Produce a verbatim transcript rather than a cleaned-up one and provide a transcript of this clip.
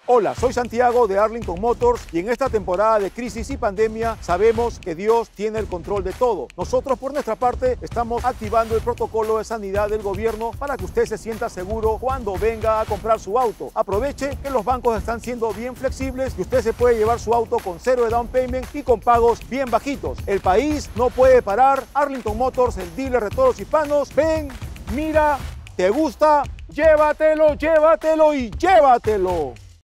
Hola, soy Santiago de Arlington Motors y en esta temporada de crisis y pandemia sabemos que Dios tiene el control de todo. Nosotros por nuestra parte estamos activando el protocolo de sanidad del gobierno para que usted se sienta seguro cuando venga a comprar su auto. Aproveche que los bancos están siendo bien flexibles y usted se puede llevar su auto con cero de down payment y con pagos bien bajitos. El país no puede parar. Arlington Motors, el dealer de todos los hispanos. Ven, mira, te gusta, llévatelo, llévatelo y llévatelo.